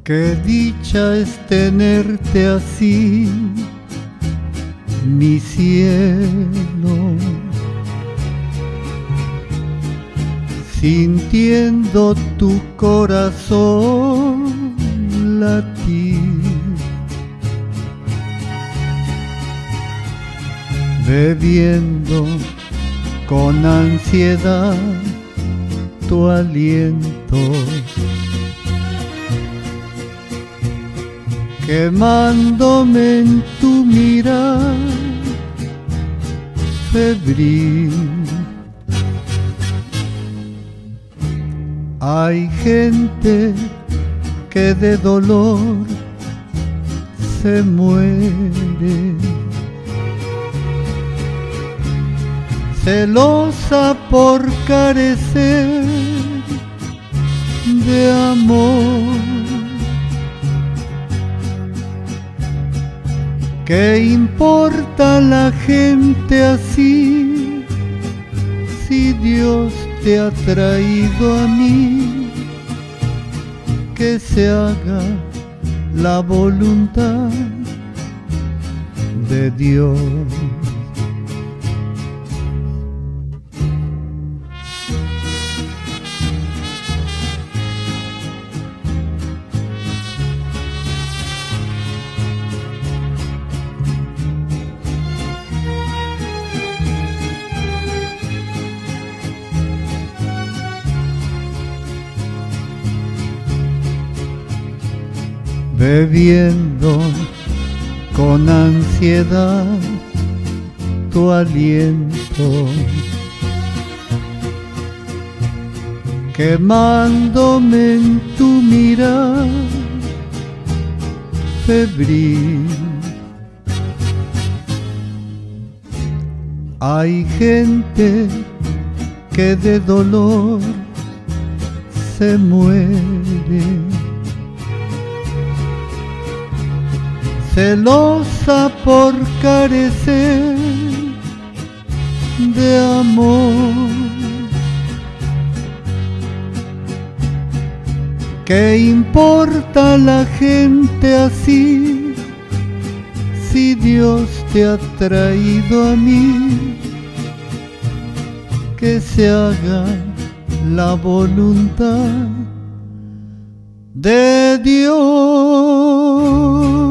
Qué dicha es tenerte así, mi cielo, sintiendo tu corazón latir, bebiendo con ansiedad tu aliento, quemándome en tu mirar febril. Hay gente que de dolor se muere, celosa por carecer de amor. ¿Qué importa la gente así si Dios te ha traído a mí? Que se haga la voluntad de Dios. Bebiendo con ansiedad tu aliento, quemándome en tu mirar febril. Hay gente que de dolor se muere, celosa por carecer de amor. ¿Qué importa la gente así si Dios te ha traído a mí? Que se haga la voluntad de Dios.